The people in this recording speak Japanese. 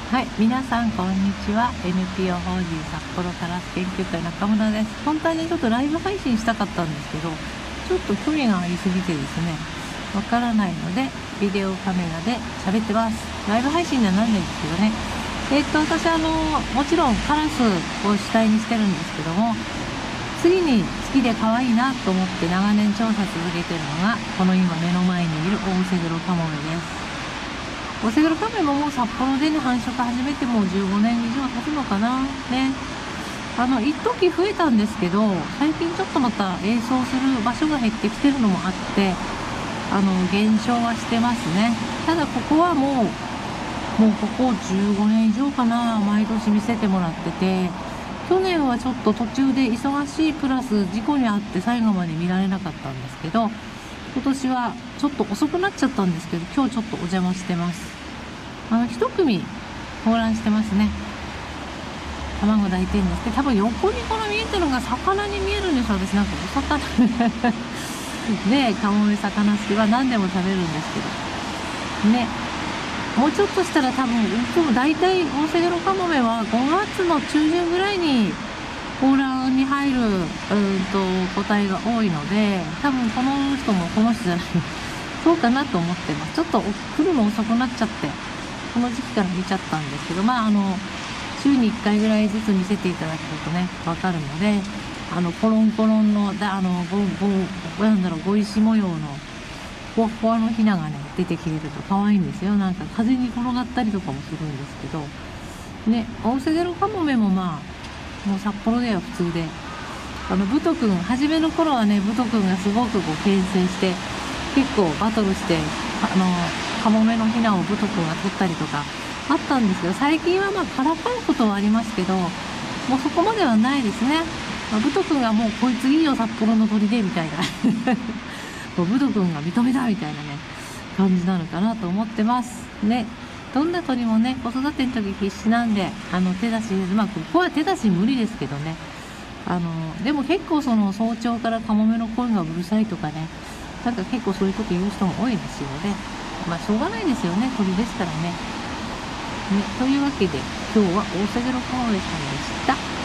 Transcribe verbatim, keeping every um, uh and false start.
はい、皆さんこんにちは。 エヌピーオー 法人札幌カラス研究会中村です。本当はねちょっとライブ配信したかったんですけど、ちょっと距離がありすぎてですねわからないのでビデオカメラで喋ってます。ライブ配信にはなんないんですけどね。えっと私あのもちろんカラスを主体にしてるんですけども、次に好きで可愛いなと思って長年調査続けてるのがこの今目の前にいるオオセグロカモメです。オセグロカモメももう札幌でね繁殖始めてもうじゅうごねん以上経つのかなね。あの一時増えたんですけど、最近ちょっとまた営巣する場所が減ってきてるのもあってあの減少はしてますね。ただここはもうもうここじゅうごねん以上かな、毎年見せてもらってて、去年はちょっと途中で忙しいプラス事故に遭って最後まで見られなかったんですけど、今年はちょっと遅くなっちゃったんですけど、今日ちょっとお邪魔してます。あの一組抱卵してますね。卵抱いてるんですけど、多分横にこの見えてるのが魚に見えるんですよ。私なんかお魚ねえ、カモメ魚好きは何でも食べるんですけどね。もうちょっとしたら多分いつも大体オオセグロカモメはごがつの中旬ぐらいに抱卵に入るうんと個体が多いので、多分この人もこの人じゃないそうかなと思ってます。ちょっと来るの遅くなっちゃってこの時期から見ちゃったんですけど、まああの週にいっかいぐらいずつ見せていただけるとね分かるので、あのコロンコロンのだあのごごなんだろうご石模様のふわふわのヒナがね出てきてると可愛いんですよ。なんか風に転がったりとかもするんですけどね。オオセグロカモメもまあもう札幌では普通で、あのブト君初めの頃はねブト君がすごくこう牽制して結構バトルしてあのカモメのヒナをブト君が取ったりとかあったんですけど、最近はまあからかうことはありますけどもうそこまではないですね。まあ、ブト君がもうこいついいよ札幌の鳥でみたいなブト君が認めたみたいなね感じなのかなと思ってますね。どんな鳥もね子育ての時必死なんであの手出しまあここは手出し無理ですけどね、あのでも結構その早朝からカモメの声がうるさいとかね、なんか結構そういうこと言う人も多いですよね。まあしょうがないですよね、鳥ですからね。ねというわけで今日はオオセグロカモメさんでした。